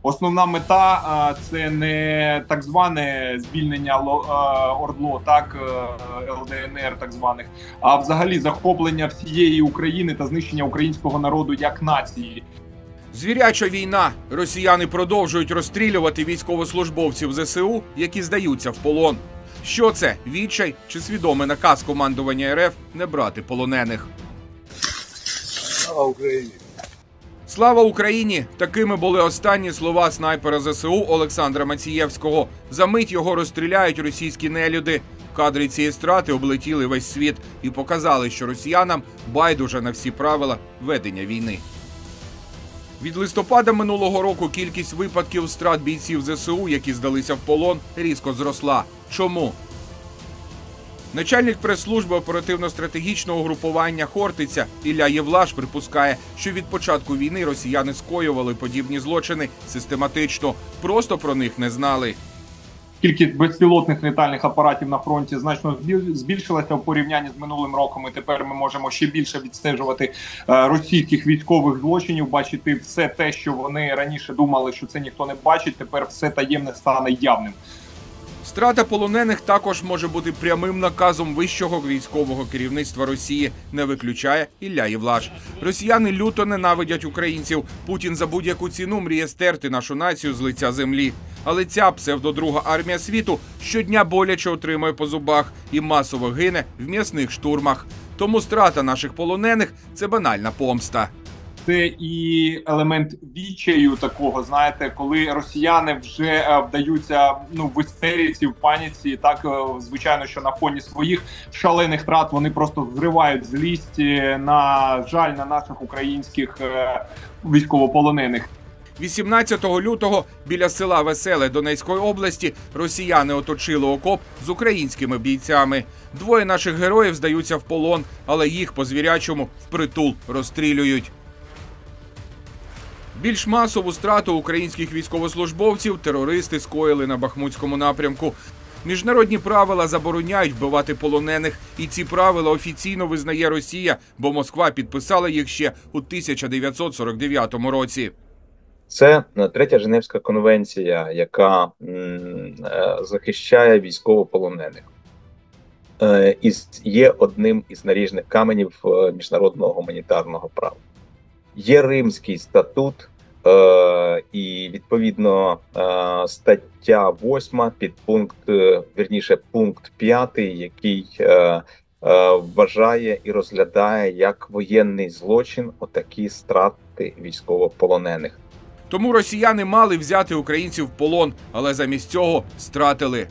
Основна мета це не так зване звільнення ОРДЛО, ЛДНР так званих, а взагалі захоплення всієї України та знищення українського народу як нації. Звіряча війна. Росіяни продовжують розстрілювати військовослужбовців ЗСУ, які здаються в полон. Що це? Відчай чи свідомий наказ командування РФ не брати полонених? Слава Україні! Слава Україні! Такими були останні слова снайпера ЗСУ Олександра Мацієвського. За мить його розстріляють російські нелюди. Кадри цієї страти облетіли весь світ і показали, що росіянам байдуже на всі правила ведення війни. Від листопада минулого року кількість випадків страт бійців ЗСУ, які здалися в полон, різко зросла. Чому? Начальник прес-служби оперативно-стратегічного угрупування «Хортиця» Ілля Євлаш припускає, що від початку війни росіяни скоювали подібні злочини систематично, просто про них не знали. Кількість безпілотних літальних апаратів на фронті значно збільшилася в порівнянні з минулим роком. І тепер ми можемо ще більше відстежувати російських військових злочинів, бачити все те, що вони раніше думали, що це ніхто не бачить, тепер все таємне стане явним. Страта полонених також може бути прямим наказом вищого військового керівництва Росії, не виключає Ілля Євлаш. Росіяни люто ненавидять українців. Путін за будь-яку ціну мріє стерти нашу націю з лиця землі. Але ця псевдодруга армія світу щодня боляче отримує по зубах і масово гине в м'ясних штурмах. Тому страта наших полонених – це банальна помста. Це і елемент відчаю такого, знаєте, коли росіяни вже вдаються в істериці, в паніці. Так, звичайно, що на фоні своїх шалених втрат вони просто зривають злість, на жаль, на наших українських військовополонених. 18 лютого біля села Веселе Донецької області росіяни оточили окоп з українськими бійцями. Двоє наших героїв здаються в полон, але їх по-звірячому впритул розстрілюють. Більш масову страту українських військовослужбовців терористи скоїли на Бахмутському напрямку. Міжнародні правила забороняють вбивати полонених, і ці правила офіційно визнає Росія, бо Москва підписала їх ще у 1949 році. Це Третя Женевська конвенція, яка захищає військовополонених. І є одним із наріжних каменів міжнародного гуманітарного права. Є Римський статут і, відповідно, стаття 8, пункт 5, який вважає і розглядає як воєнний злочин отакі страти військовополонених. Тому росіяни мали взяти українців в полон, але замість цього стратили.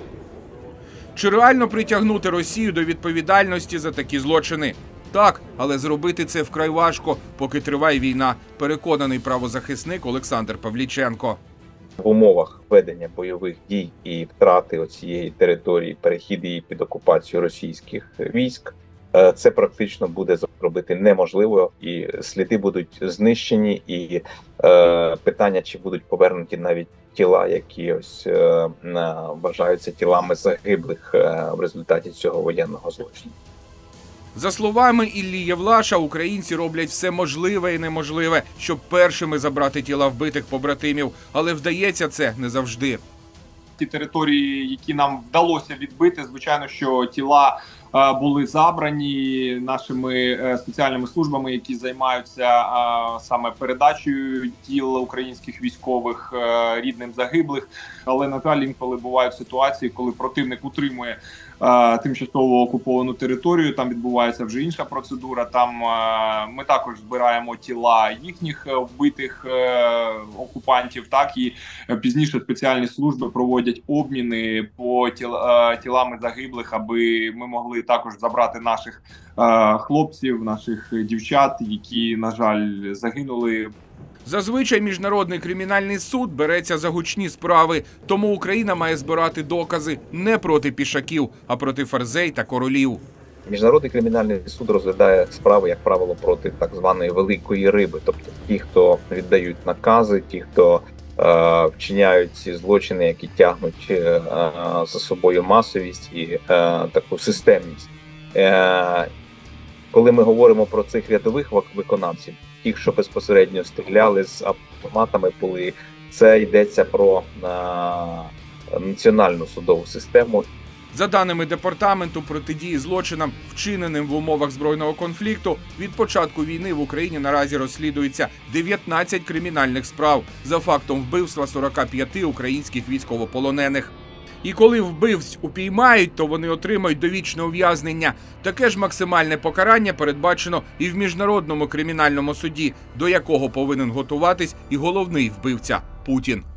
Чи реально притягнути Росію до відповідальності за такі злочини? Так, але зробити це вкрай важко, поки триває війна, переконаний правозахисник Олександр Павліченко. В умовах ведення бойових дій і втрати цієї території, перехід її під окупацію російських військ, це практично буде зробити неможливо, і сліди будуть знищені, і питання, чи будуть повернуті навіть тіла, які вважаються тілами загиблих в результаті цього воєнного злочину. За словами Іллі Євлаша, українці роблять все можливе і неможливе, щоб першими забрати тіла вбитих побратимів, але вдається це не завжди. Ті території, які нам вдалося відбити, звичайно, що тіла були забрані нашими спеціальними службами, які займаються саме передачею тіл українських військових рідним загиблих. Але, на жаль, інколи бувають ситуації, коли противник утримує тимчасово окуповану територію, там відбувається вже інша процедура. Там ми також збираємо тіла їхніх вбитих окупантів, так і пізніше спеціальні служби проводять обміни по тілами загиблих, аби ми могли також забрати наших хлопців, наших дівчат, які, на жаль, загинули. Зазвичай Міжнародний кримінальний суд береться за гучні справи, тому Україна має збирати докази не проти пішаків, а проти ферзей та королів. Міжнародний кримінальний суд розглядає справи, як правило, проти так званої великої риби, тобто ті, хто віддають накази, ті, хто вчиняють ці злочини, які тягнуть за собою масовість і таку системність. Коли ми говоримо про цих рядових виконавців, тих, що безпосередньо стріляли з автоматами, були Це йдеться про національну судову систему. За даними департаменту протидії злочинам, вчиненим в умовах збройного конфлікту, від початку війни в Україні наразі розслідується 19 кримінальних справ за фактом вбивства 45 українських військовополонених. І коли вбивць упіймають, то вони отримають довічне ув'язнення. Таке ж максимальне покарання передбачено і в Міжнародному кримінальному суді, до якого повинен готуватись і головний вбивця – Путін.